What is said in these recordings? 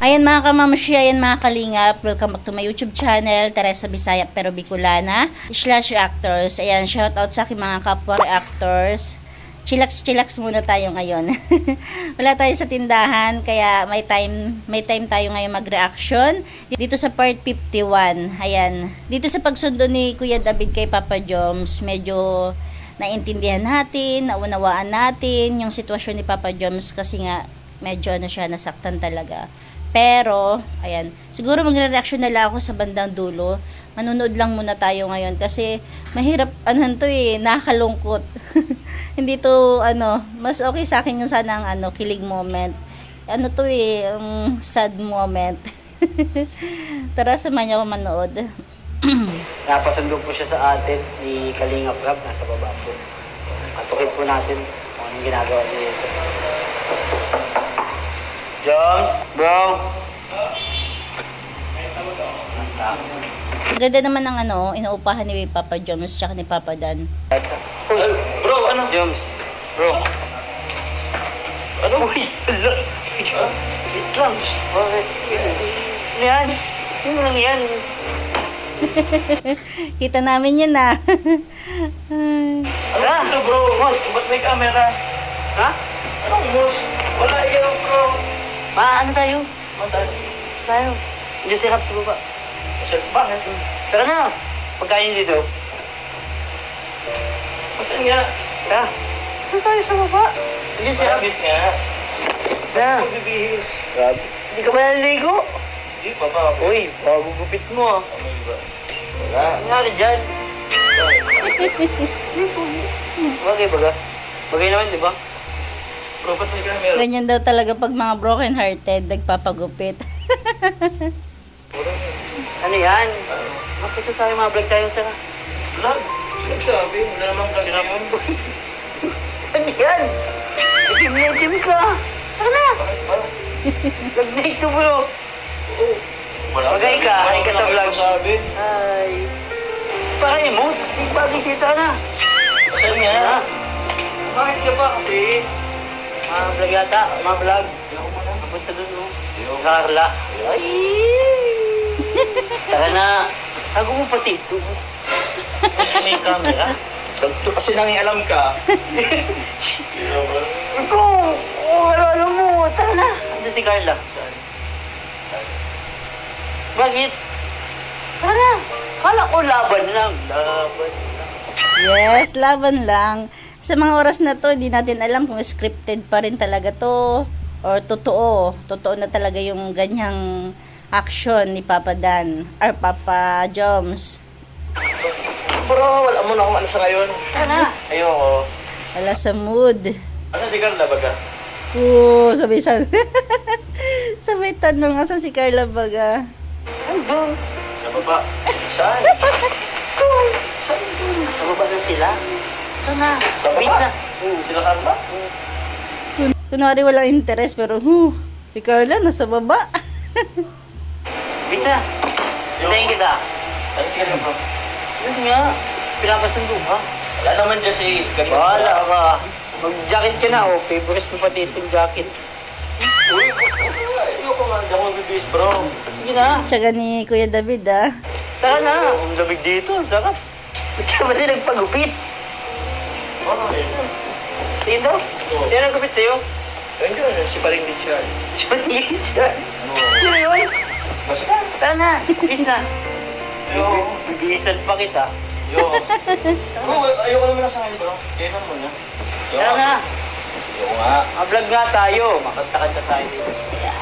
Ayan mga kamamshi, ayan mga kalingap, welcome back to my YouTube channel, Teresa Bisaya pero Bicolana /actors. Ayan, shoutout sa aking mga kapwa reactors. Chillax muna tayo ngayon. Wala tayo sa tindahan, kaya may time tayo ngayon mag-reaction. Dito sa part 51, ayan. Dito sa pagsundo ni Kuya David kay Papa Joms, medyo naintindihan natin, naunawaan natin yung sitwasyon ni Papa Joms kasi nga medyo siya, nasaktan talaga. Pero, ayan, siguro magre-reaction na lang ako sa bandang dulo. Manunood lang muna tayo ngayon kasi mahirap, nakakalungkot. Hindi to, mas okay sa akin yung sanang, kilig moment. Sad moment. Tara, samahan niyo ako manood. Napasundo po siya sa atin ni Kalingap Rab, nasa baba po. Katukin po natin kung anong ginagawa niya dito. Joms, bro. Ganda naman ng inuupahan ni Papa Joms tsaka ni Papa Dan. Bro, ano? Joms, bro. Ano? Uy, hala. Wait lang. Bakit? Ano yan? Ano lang yan? Kita namin yun na. Ano bro? Mos, ba't may camera? Ha? Anong mos? Wala yan bro. Ano tayo? Tayo. Diyos hirap sa baba. Bakit? Tara na. Pagkain dito. Masan nga? Tara. Ano tayo sa baba? Diyos hirap. Sabit nga. Tara. Magbibihis. Grabe. Hindi ka ba naliligo? Hindi pa pa. Uy, magugupit mo ah. Wala. Ano nangyari dyan? Bagay baga? Bagay naman, di ba? Bro, ba't may camera? Ganyan daw talaga pag mga broken hearted, nagpapagupit. Ano yan? Bakit tayo mga vlog tayo sa... Vlog? Sinasabi? Wala namang vlog yun. Ano yan? Itim ka. Tara na. Vlog na ito bro. Bagay ka. Ay ka sa vlog. Ay. Bakit mo? Di ba gisita na? Saan nga? Bakit ka ba? Kasi... Mga vlog yata. Mga vlog. Punta dun mo. Carla. Ay! Tara na. Tago mo pati ito. May camera. Kasi nang alam ka. Ito! Ano mo? Tara na. Ando si Carla. Bakit? Tara na. Kala ko laban lang. Yes, laban lang. Sa mga oras na to, hindi natin alam kung scripted pa rin talaga to or totoo. Totoo na talaga yung ganyang action ni Papa Dan or Papa Joms. Bro, wala mo na kung ano sa ngayon. Ano? Ayoko. Wala sa mood. Asan si Carla baga? Oo, sabay sabay tanong, asan si Carla baga? Andun. Sa baba. Saan? Saan dun? Sa baba na sila. Saan na? Bis na. Sila Carla? Kunwari walang interest pero si Carla nasa baba. Bis na. Hintayin kita. Ano si Carla bro? Yun nga. Pinapasundo ka. Wala naman dyan si Carla. Wala ka. Mag-jacket ka na. Favorite mo pati itong jacket. Uy, ayoko nga. Hindi ako magbibis bro. Sige na. Tsaga ni Kuya David Tara na. Ang lamig dito. Ang sarap. Ba't ka ba din nagpagupit? Tingin daw? Sino ang gupit sa'yo? Ayun, si Paring Richard. Si Paring Richard? Sino yun? Basta. Tara na. Bis na. Bibisan pa kita. Bro, ayoko naman na sa akin bro. Kailan mo na. Tara na. Ayoko nga. Vlog nga tayo. Makanta-kanta tayo dito.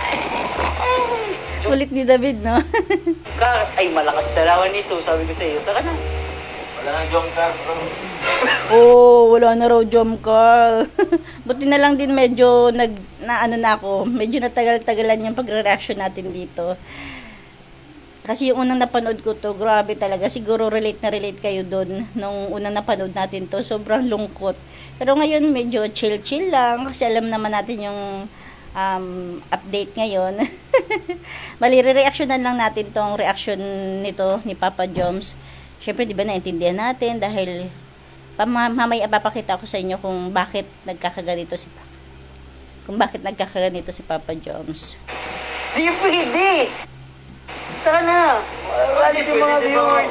Kulit ni David, no? Ay, malakas salawan nito. Sabi ko sa iyo, tara na. Wala nang jump car, bro. Wala na raw jump car. Buti na lang din medyo medyo natagal-tagalan yung pagre-reaction natin dito. Kasi yung unang napanood ko to, grabe talaga. Siguro relate kayo doon nung unang napanood natin to. Sobrang lungkot. Pero ngayon medyo chill lang kasi alam naman natin yung update ngayon. Bali, re-reactionan lang natin tong reaction nito ni Papa Joms. Siyempre, di ba, naintindihan natin dahil mamaya papakita ko sa inyo kung bakit nagkakaganito si Papa Joms. Di pwede. Saka na. Wala yung mga viewers.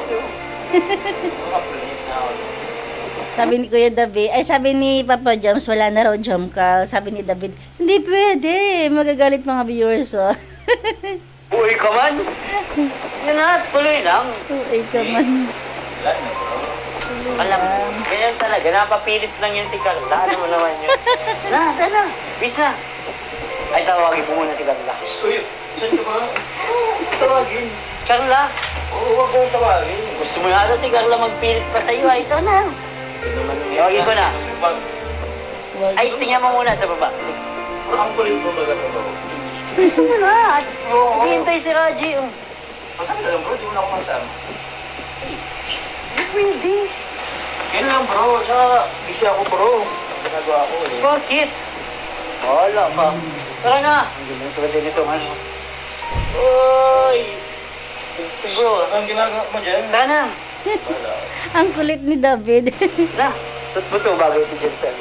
Sabi ni Kuya David, ay sabi ni Papa Joms, wala na raw jump call. Sabi ni David, hindi pwede. Magagalit mga viewers, oh. Uy ka man. Yan na, tuloy lang. Uy ka man. Alam mo, ganyan talaga. Napapilit lang yan si Carla. Ano mo naman yun? Na. Bis na. Ay, tawagin mo muna si Carla. Uy, saan ka ba? Tawagin. Carla, Oo, huwag kong tawagin. gusto mo na si Carla magpilit pa sa'yo. Ay, ito na. Tawagin ko na. Ay, tingnan mo muna sa baba. Ang kulit mo ba lang ako? Gusto mo na. At hihintay si Raji. Masama na lang bro, di mo na ako masama. Hindi pwede. Yan lang bro, saka busy ako bro. Ginagawa ko eh. Bakit? Wala pa. Tara na. Hindi mo pwede nito, ano. Uy. Ito bro. Ang ginagawa mo dyan? Tara na. Wala. Ang kulit ni David. Na. Tut mo to bago ito dyan sa...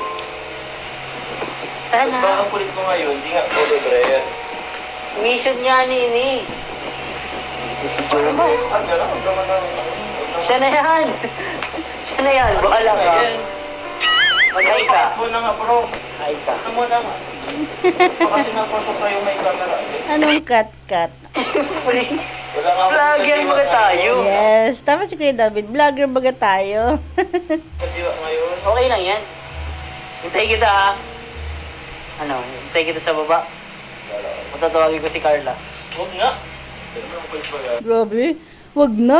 Tara na. Baka ang kulit mo ngayon, di nga ako libre. Mission niya ni. Ito si Joma. Ang gano'n, ang gano'n ng... Siya na yan. Siya na yan. Bahala ka. Mag-hi ka. Mo na nga bro. Hi ka. Ano mo na nga? Kasi napasok tayo may camera. Anong cut? Wala nga. Vlogger mga tayo. Yes, tama si Kuya David. Vlogger baga tayo. Kadiwa ngayon. Okay lang yan. Hintay kita ha. Ano, hintay kita sa baba. Wala. Matatawagin ko si Carla. Huwag nga. Pero naman kulit ba yan? Grabe, wag na.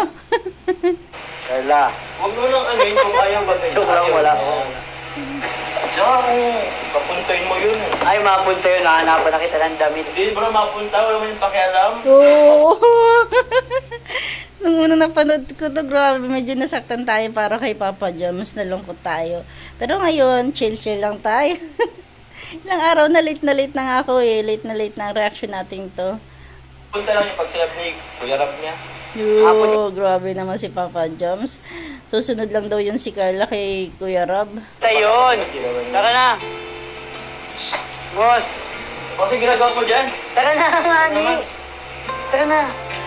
Carla. Huwag mo nang ano yun kung ayaw ba tayo. Joke lang, wala. Diyan, papuntayin mo yun. Ay, mapunta yun. Nakahanapan na kita ng damit. Hindi bro, mapunta. Wala mo yung pakialam. Oo. Nung una napanood ko to, grabe, medyo nasaktan tayo para kay Papa Joms. Nalungkot tayo. Pero ngayon, chill-chill lang tayo. Ilang araw na late na nga ako eh. Late na ang reaction natin to. Punta lang yung pag sinabi ni Kuya Rab niya. Yo, grabe naman si Papa Joms. Susunod lang daw yun si Carla kay Kuya Rob. Tayon. Tara na. Boss. O sige, ginagawa mo dyan. Tara na, Mani. Tara na.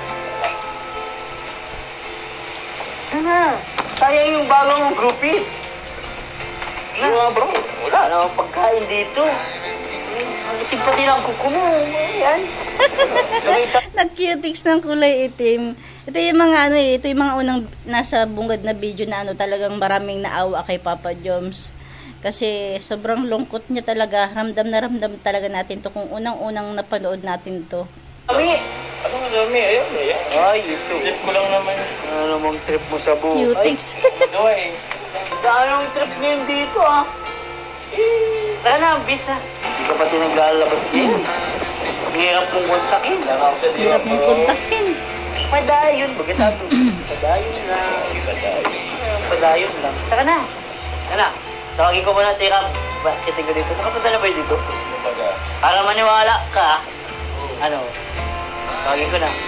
Tara na. Sayang yung bagong groupie. Ano bro? Wala namang pagkain dito. Itim pati lang kuko mo. Ayan. Nag-cutics ng kulay itim. Ito yung mga ano eh, ito yung mga unang nasa bungad na video na ano, talagang maraming naawa kay Papa Joms. Kasi sobrang lungkot niya talaga. Ramdam na ramdam talaga natin to kung unang-unang napanood natin to. Kami. Ano nga dami? Ayun, ayan. Ay, ito. Trip ko lang naman. Ano namang trip mo sa buhay? Cutics. Gawa eh. Anong trip ngayon dito ah? Tara na, bis na. Hindi ka pati naglalabas ngayon. Ang hirap mong kontakin. Hirap mong kontakin. Padayon. Baga sabi, padayon lang. Padayon lang. Tara na. Tara na. Tawagin ko muna si Ram. Bakit ko dito? Nakapunta na ba yun dito? Para maniwala ka. Ano? Tawagin ko na.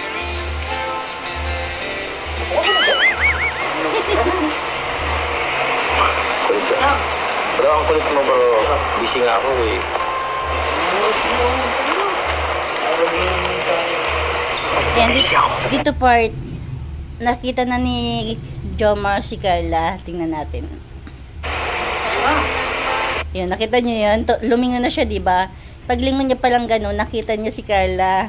Sam. Bro, ang kulit mo bro. Busy nga ako eh. Yan, dito part, nakita na ni Jomar si Carla. Tingnan natin. Yun, nakita niyo yun? Lumingon na siya, diba? Paglingon niya palang gano'n, nakita niya si Carla.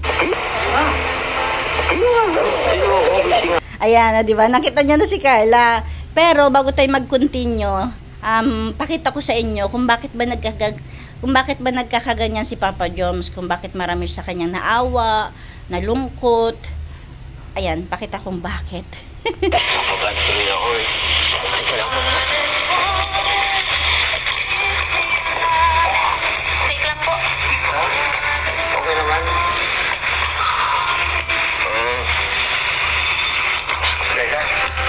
Ayan, diba? Nakita niya na si Carla. Pero, bago tayo mag-continue, pakita ko sa inyo kung bakit ba nagkakaganyan si Papa Joms, kung bakit marami sa kanyang naawa, nalungkot. Ayan, pakita kong bakit. Kapag tuloy ako eh. Wait lang po. Okay naman. Teka.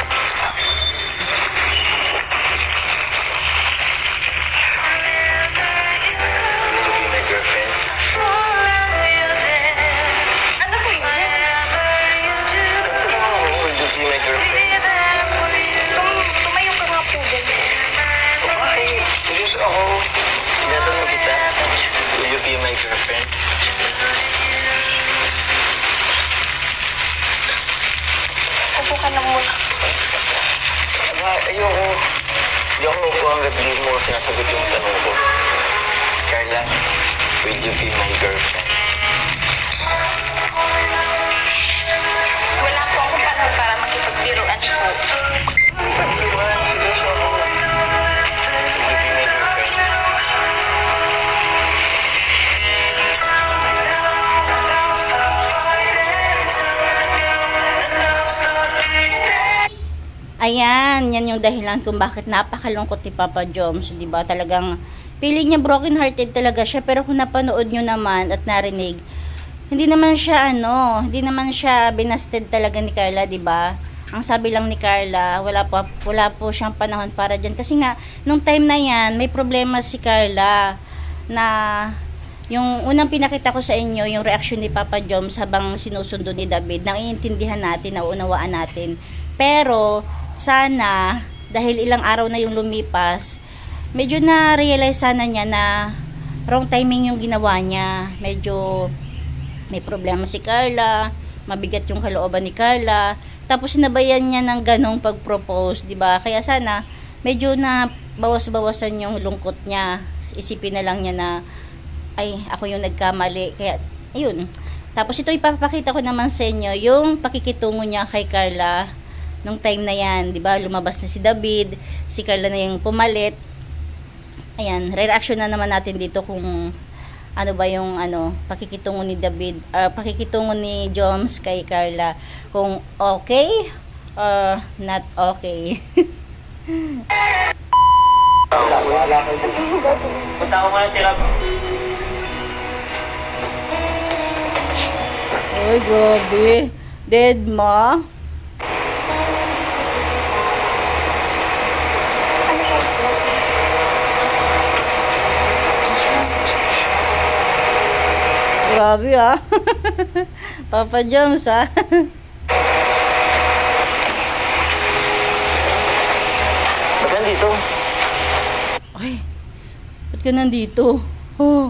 Will you be my girlfriend? Ano po yun? Will you be my girlfriend? Tumayo ka nga po dyan. hanggat hindi mo sinasagot yung tanong ko. Carla, will you be my girlfriend? Wala po akong panahon para makipagbiruan po. Hindi ba? Seryoso ako. Will you be my girlfriend? Ayan, yan yung dahilan kung bakit napakalungkot ni Papa Joms, 'di ba? Talagang feeling niya broken hearted talaga siya, pero kung napanood niyo naman at narinig, hindi naman siya hindi naman siya binasted talaga ni Carla, 'di ba? Ang sabi lang ni Carla, wala po siyang panahon para diyan kasi nga nung time na yan, may problema si Carla na yung unang pinakita ko sa inyo, yung reaction ni Papa Joms habang sinusundo ni David, naiintindihan natin, naunawaan natin. Pero sana, dahil ilang araw na yung lumipas, medyo na-realize sana niya na wrong timing yung ginawa niya. Medyo may problema si Carla, mabigat yung kalooban ni Carla, tapos sinabayan niya ng ganong pag-propose, diba? Kaya sana, medyo na bawas-bawasan yung lungkot niya. Isipin na lang niya na, ay, ako yung nagkamali. Kaya, ayun. Tapos ito ipapakita ko naman sa inyo, yung pakikitungo niya kay Carla, nung time na yan, di ba, lumabas na si David, si Carla na yung pumalit. Ayan, re-reaction na naman natin dito kung ano ba yung pakikitungo ni David, pakikitungo ni Joms kay Carla, kung okay or not okay. Punta ko muna si Rob. Ay, grabe. Dead ma. Grabe ah. Papa Joms ah. Ba't nandito? Ay, ba't ka nandito? Oh.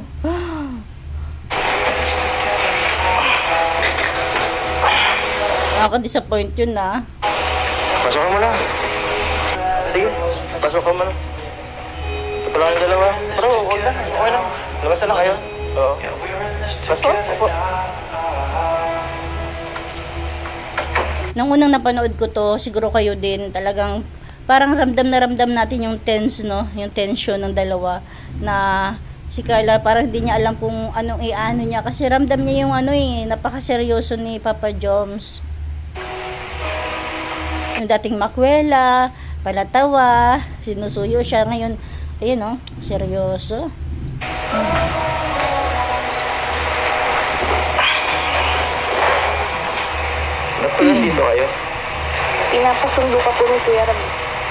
Nakaka-disappoint yun ah. Pasok ka muna. Sige, pasok ka muna. Ito pala ang dalawa. Bro, huwag na. Okay lang. Labas na lang kayo. Oo. Pasok. Opo. Nung unang napanood ko to, siguro kayo din, talagang parang ramdam na ramdam natin yung tense, no? Yung tension ng dalawa na si Carla parang hindi niya alam kung anong i-ano niya kasi ramdam niya yung napakaseryoso ni Papa Joms. Yung dating makwela, palatawa, sinusuyo siya ngayon, ayun oh, seryoso. Ba't pala dito kayo? Pinapasundo ka po ni Kuya Rab.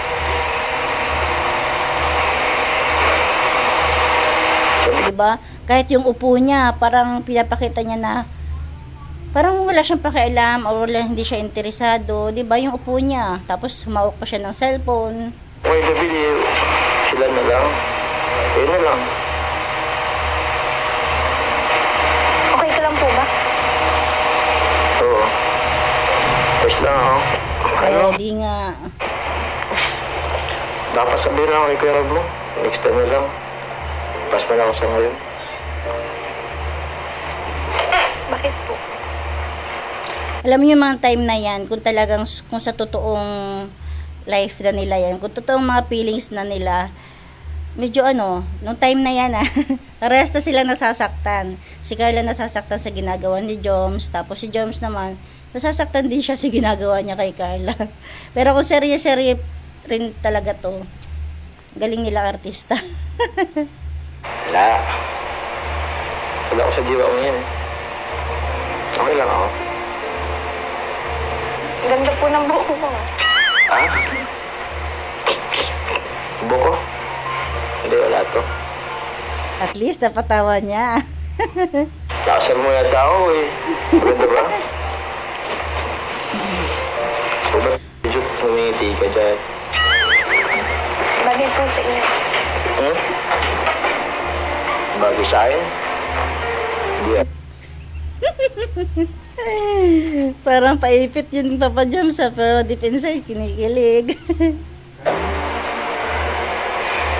Diba? Kahit yung upo niya, parang pinapakita niya na parang wala siyang pakialam o hindi siya interesado. Diba? Yung upo niya. Tapos humawak pa siya ng cellphone. Okay, David, sila na lang. Kayo na lang. Okay ka lang po ba? Oo. Ayos lang ako. Kaya di nga. Dapat sabihin lang kay Kuya Rob mo. Next time na lang. Pas pa na ako sa ngayon. Bakit po? Alam mo yung mga time na yan, kung talagang, kung sa totoong life na nila yan, kung totoong mga feelings na nila, medyo nung time na yan parehas na sila nasasaktan. Si Carla nasasaktan sa ginagawa ni Joms, tapos si Joms naman, nasasaktan din siya sa ginagawa niya kay Carla. Pero kung serye-serye rin talaga to, galing nila artista. Wala. Wala ako sa jiwa ko yan eh. Okay lang ako. Ganda po ng buhok mo. Ha? Buko? Hindi, wala to. At least napatawa niya. Nakasal mo yata ako eh. Maganda ba? O ba't medyo humingiti ka dyan? Bagay po sa inyo. Hmm? Bagay sa akin? Hindi ah. Parang paipit yung Papa Joms pero deep inside kinikilig.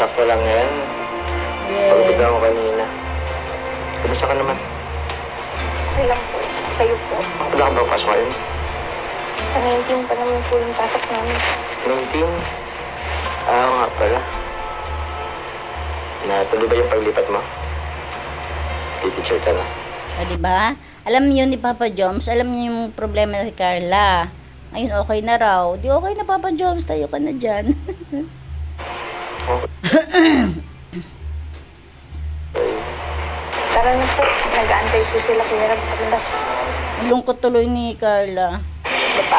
sakto lang yan. Pagod ako kanina. Kumusta ka naman? Okay lang po. Kayo po. Wala ka ba pasok ngayon? Sa 19 pa naman po yung pasok namin. 19? Oo nga pala. Natuloy ba yung paglipat mo? Teacher ka na. O, diba? Alam niyo ni Papa Joms, alam niyo yung problema ni Carla. Ngayon, okay na raw. Di okay na, Papa Joms. Tayo ka na dyan. Tara na po. Nag-aantay po sila Kuya Rab sa labas. Lungkot tuloy ni Carla. Baba.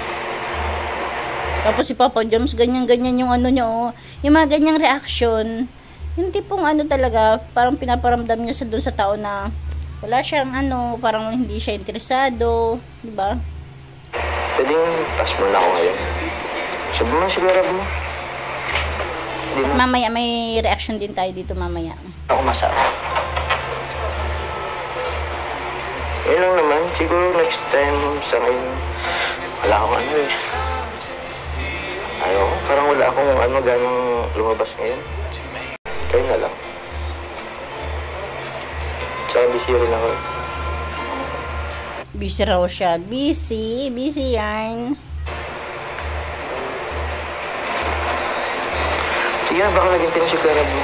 Tapos si Papa Joms, ganyan-ganyan yung ano niya, oh. Yung mga ganyang reaction. Yung tipong ano talaga, parang pinaparamdam niya sa doon sa tao na wala siyang ano, parang hindi siya interesado. Diba? Pwedeng pass mo na ako ngayon. Sabi mo si Kuya Rab mo. Hindi mo Mamaya, may reaction din tayo dito mamaya. ako masama. Yun lang naman. Siguro next time sa ngayon, wala akong ano eh. Ayoko. Parang wala akong ano ganong lumabas ngayon. Kayo na lang. Tsaka busy rin ako. Busy raw siya. Busy. Busy yan. Sige na, baka naging tinan si Kuya Rab mo.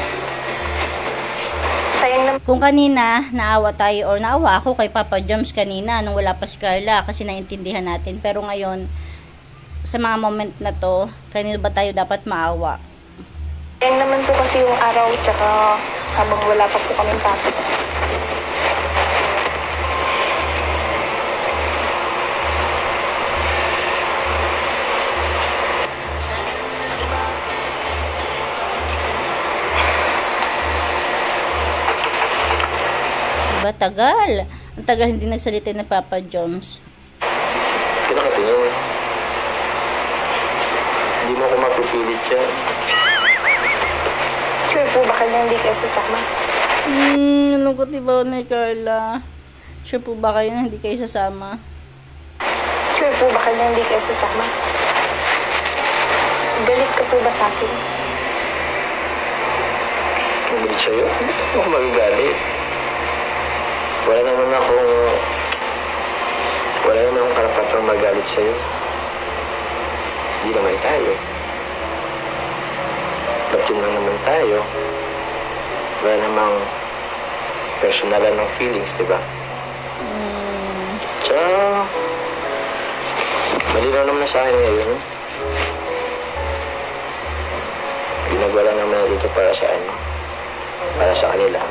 Sayang naman. Kung kanina, naawa tayo or naawa ako kay Papa Joms kanina nung wala pa si Carla kasi naintindihan natin. Pero ngayon, sa mga moment na to, kanino ba tayo dapat maawa? Sayang naman po kasi yung araw tsaka habang wala pa po kaming pasok. Diba, tagal. Ang tagal hindi nagsalita ng Papa Joms. Pinakatingin. Hindi mo ako mapipilit siya. Sure po ba kayo hindi kayo sasama? Nalungkot diba ni Carla? Sure po ba kayo na hindi kayo sasama? Sure po ba kayo hindi kayo sasama? Galit ka po ba sa akin? Magalit sa'yo? Hindi ako magagalit. Wala naman akong karapatang magalit sa'yo. Hindi naman tayo. Ba't yun lang naman tayo? Wala namang personalan ng feelings, di ba? So, malinaw naman na sa akin ngayon. Ginagawa lang naman na dito para sa ano? Para sa kanila.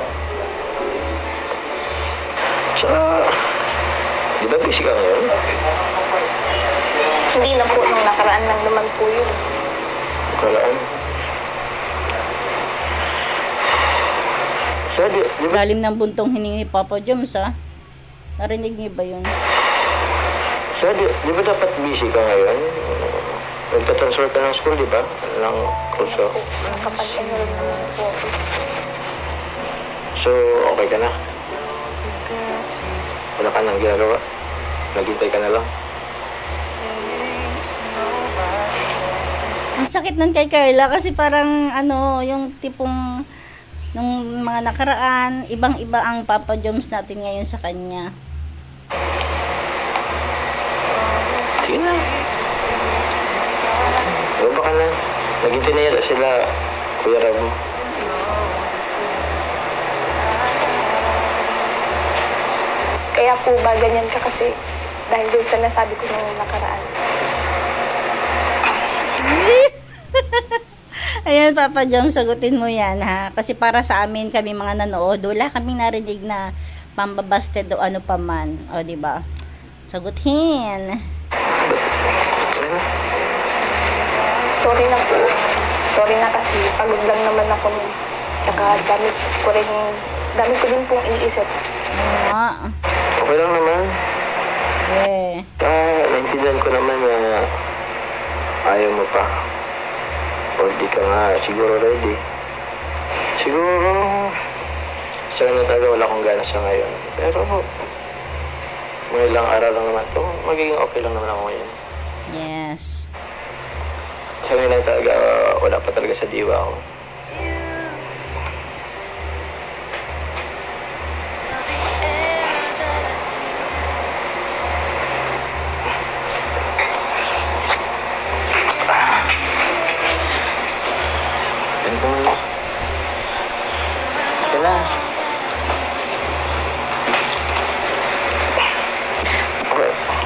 So, di ba busy ka ngayon? Hindi lang po, nung nakaraan lang naman po yun. Nakaraan? So, di ba? Lalim ng buntong hiningi ni Papa Joms, ha? Narinig niyo ba yun? So, di ba dapat busy ka ngayon? Nagtatransfer ka ng school, di ba? Ng kurso. Kapag-enroll naman po. So, okay ka na? Wala ka nang ginagawa? Naghintay ka na lang? Ang sakit nun kay Carla kasi parang ano, yung tipong nung mga nakaraan, ibang-iba ang Papa Joms natin ngayon sa kanya. Sige na. Baka na. Naghintay na yata sila, Kuya Rab mo. Kaya po ba ganyan ka kasi dahil doon sa nasabi ko nung nakaraan? Ayan, Papa Joms, sagutin mo yan, ha? Kasi para sa amin, kami mga nanood, wala kaming narinig na pambabasted o ano pa man. O, diba? Sagutin. Sorry na po. Sorry na kasi pagod lang naman ako nun. Tsaka dami ko din pong iniisip. Ano? Okay lang naman. Naintindihan ko naman na ayaw mo pa. O di ka nga siguro ready. Siguro sa na talaga wala akong gana sa ngayon. Pero mga ilang araw lang naman to. Magiging okay lang naman ako ngayon. Yes. Sa ngayon lang talaga wala pa talaga sa diwa ko.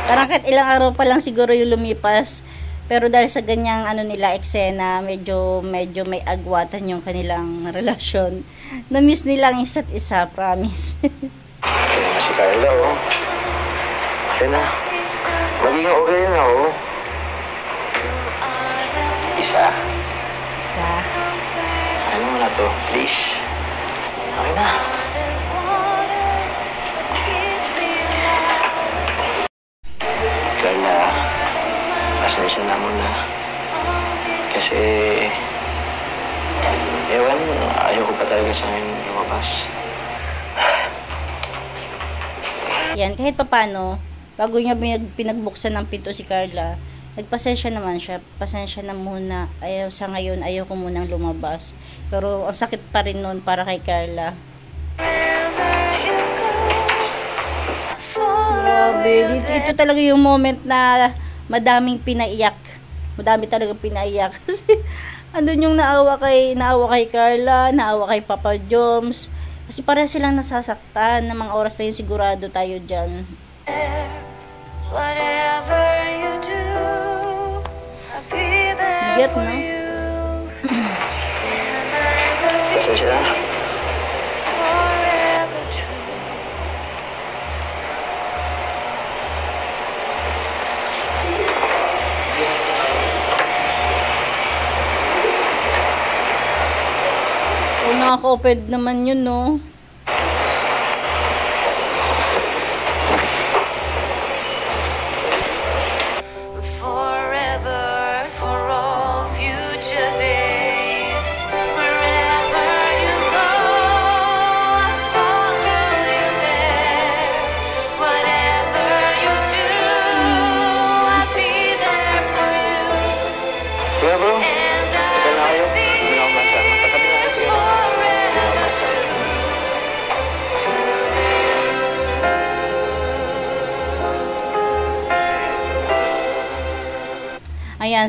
Parang kahit ilang araw pa lang siguro yung lumipas. Pero dahil sa ganyang ano nila eksena, medyo may agwatan yung kanilang relasyon. Na-miss nila ang isa't isa, promise. Kaya na si Carla, oh. Kaya na. Magiging okay na, oh. Isa. Isa. Ano mo na to, please. Okay na. Carla, pasensya na muna. Kasi, ewan, ayoko pa talaga sa akin lumabas. Yan, kahit papano, bago niya pinagbuksan ng pinto si Carla, nagpasensya naman siya. Pasensya na muna. Sa ngayon, ayaw ko munang lumabas. Pero ang sakit pa rin nun para kay Carla. Grabe. Ito talaga yung moment na madaming pinaiyak. Madami talaga pinaiyak. Kasi andun yung naawa kay Carla, naawa kay Papa Joms. Kasi pareha silang nasasaktan ng mga oras na yun, sigurado tayo dyan. Whatever you do, I'll be there Bigat, for no? you. And I will be Pasensya na. forever true. Oh, nakaka-oped naman yun, no? Forever, for all future days. Wherever you go, I'll follow you there. Whatever you do, I'll be there for you. Sige, bro. And I Ito na kayo. will be Hindi na ako masama. Tatabi na kayo. Sige na. Hindi na ako masama. Ayan,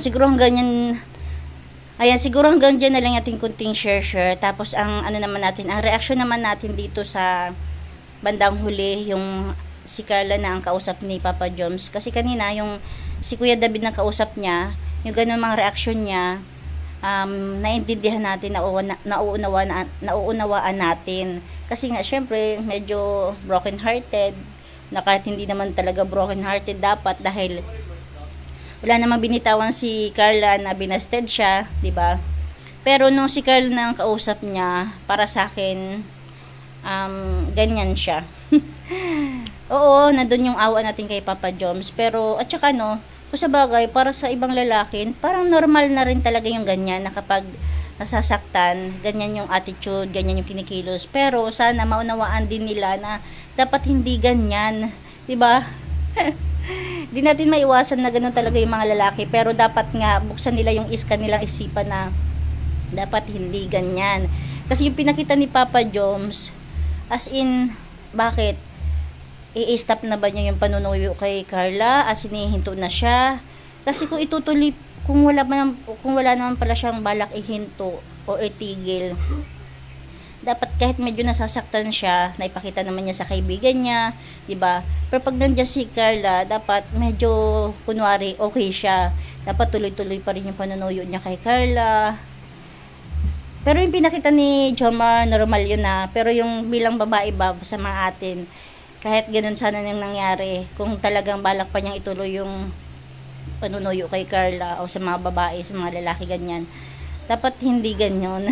siguro hanggang dyan na lang ating kunting share. Tapos ang reaction naman natin dito sa bandang huli, yung si Carla na ang kausap ni Papa Joms. Kasi kanina, yung si Kuya David na kausap niya, yung ganun mga reaction niya, naintindihan natin, nauunawaan natin. Kasi nga, syempre, medyo broken-hearted, na kahit hindi naman talaga broken-hearted dapat, dahil wala namang binitawan si Carla na binasted siya, 'di ba? Pero nung si Carla na ang kausap niya, para sa akin ganyan siya. Oo, nandun yung awa natin kay Papa Joms, pero at saka kung sa bagay, para sa ibang lalaki, parang normal na rin talaga yung ganyan na kapag nasasaktan, ganyan yung attitude, ganyan yung kinikilos. Pero sana maunawaan din nila na dapat hindi ganyan, 'di ba? Di natin maiwasan na ganun talaga yung mga lalaki, pero dapat nga buksan nila yung kanilang isipan na dapat hindi ganyan. Kasi yung pinakita ni Papa Joms, as in, bakit? I-stop na ba niya yung panunuyo kay Carla? As in, hihinto na siya? Kasi kung itutuloy, kung wala naman pala siyang balak ihinto o itigil, dapat kahit medyo nasasaktan siya, naipakita naman niya sa kaibigan niya, 'di ba? Pero pag nandiyan si Carla, dapat medyo kunwari okay siya. Dapat tuloy-tuloy pa rin yung panunuyo niya kay Carla. Pero yung pinakita ni Jomar, normal yun na. Pero yung bilang babae ba sa mga atin, kahit ganun sana yung nangyari, kung talagang balak pa niyang ituloy yung panunuyo kay Carla o sa mga babae, sa mga lalaki ganyan, dapat hindi ganyan.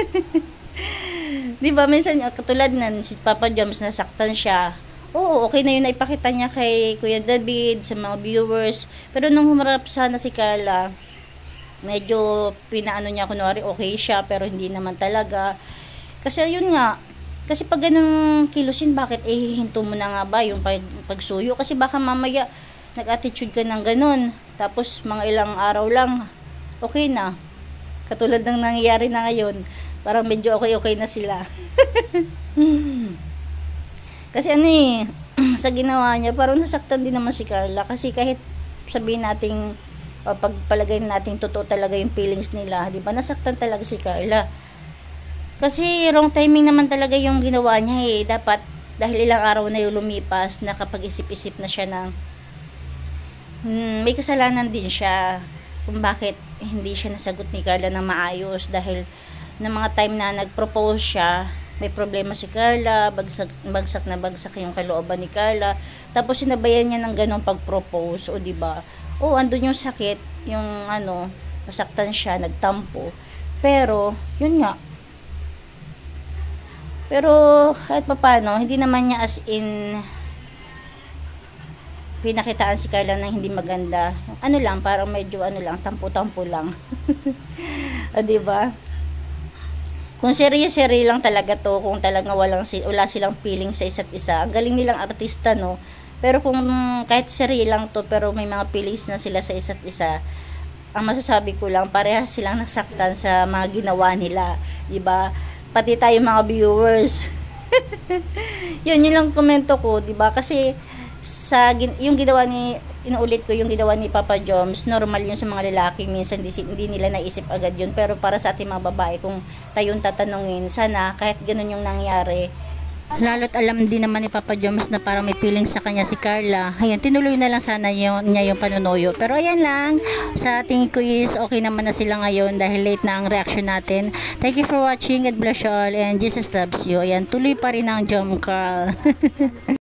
Di ba, minsan katulad nan si Papa Joms, nasaktan siya. Oo, okay na yun na ipakita niya kay Kuya David, sa mga viewers. Pero nung humarap sana si Carla, medyo pinaano niya, kunwari okay siya, pero hindi naman talaga. Kasi yun nga, kasi pag ganun kilusin, bakit hihinto mo na nga ba yung pagsuyo? Kasi baka mamaya nag-attitude ka ng ganun, tapos mga ilang araw lang okay na. Katulad ng nangyayari na ngayon, parang medyo okay na sila. Kasi sa ginawa niya, parang nasaktan din naman si Carla. Kasi kahit sabihin natin, pagpalagay natin totoo talaga yung feelings nila, di ba, nasaktan talaga si Carla. Kasi wrong timing naman talaga yung ginawa niya eh. Dapat, dahil ilang araw na yung lumipas, nakapag-isip-isip na siya ng may kasalanan din siya kung bakit hindi siya nasagot ni Carla na maayos, dahil ng mga time na nag-propose siya, may problema si Carla, bagsak na bagsak yung kalooban ni Carla, tapos sinabayan niya ng ganong pag-propose, o diba, o andun yung sakit, yung masaktan siya, nagtampo, pero yun nga, pero kahit paano, hindi naman niya as in pinakitaan si Carla na hindi maganda. Lang, parang medyo tampo-tampo lang. O, diba? Kung serye-serye lang talaga to, kung talaga wala silang feeling sa isa't isa, ang galing nilang artista, no? Pero kung kahit serye lang to, pero may mga feelings na sila sa isa't isa, ang masasabi ko lang, parehas silang nasaktan sa mga ginawa nila. Diba? Pati tayo mga viewers. Yun lang komento ko, diba? Kasi yung ginawa inuulit ko, yung ginawa ni Papa Joms, normal yun sa mga lalaki, minsan hindi nila naisip agad yun, pero para sa ating mga babae, kung tayong tatanungin, sana kahit ganun yung nangyari, lalo't alam din naman ni Papa Joms na parang may feeling sa kanya si Carla, ayan, tinuloy na lang sana niya yung panunuyo. Pero ayan lang, sa tingin ko is okay naman na sila ngayon dahil late na ang reaction natin. Thank you for watching, God bless you all, and Jesus loves you. Ayan, tuloy pa rin ang Jom Carl.